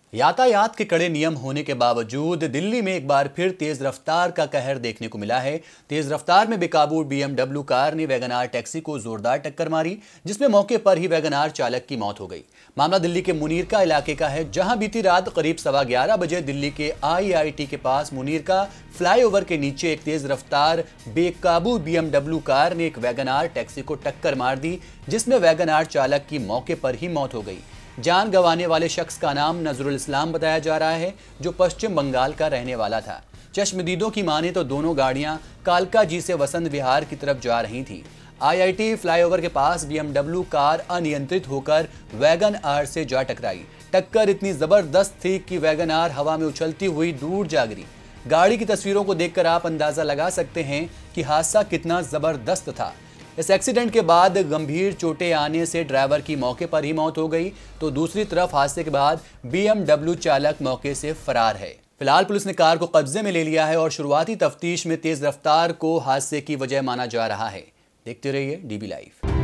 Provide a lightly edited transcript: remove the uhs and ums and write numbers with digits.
यातायात के कड़े नियम होने के बावजूद दिल्ली में एक बार फिर तेज रफ्तार का कहर देखने को मिला है। तेज रफ्तार में बेकाबू बीएमडब्ल्यू कार ने वैगनार टैक्सी को जोरदार टक्कर मारी, जिसमें मौके पर ही वैगनार चालक की मौत हो गई। मामला दिल्ली के मुनीरका इलाके का है, जहां बीती रात करीब 11:15 बजे दिल्ली के आईआईटी के पास मुनीरका फ्लाईओवर के नीचे एक तेज रफ्तार बेकाबू बीएमडब्ल्यू कार ने एक वैगनार टैक्सी को टक्कर मार दी, जिसमें वैगनार चालक की मौके पर ही मौत हो गई। जान गंवाने वाले शख्स का नाम नजरुल इस्लाम बताया जा रहा है, जो पश्चिम बंगाल का रहने वाला था। चश्मदीदों की माने तो दोनों गाड़ियां कालका जी से वसंत विहार की तरफ जा रही थी। आईआईटी फ्लाईओवर के पास बीएमडब्ल्यू कार अनियंत्रित होकर वैगन आर से जा टकराई। टक्कर इतनी जबरदस्त थी कि वैगन आर हवा में उछलती हुई दूर जा गिरी। गाड़ी की तस्वीरों को देखकर आप अंदाजा लगा सकते हैं कि हादसा कितना जबरदस्त था। इस एक्सीडेंट के बाद गंभीर चोटें आने से ड्राइवर की मौके पर ही मौत हो गई, तो दूसरी तरफ हादसे के बाद बीएमडब्ल्यू चालक मौके से फरार है। फिलहाल पुलिस ने कार को कब्जे में ले लिया है और शुरुआती तफ्तीश में तेज रफ्तार को हादसे की वजह माना जा रहा है। देखते रहिए डीबी लाइव।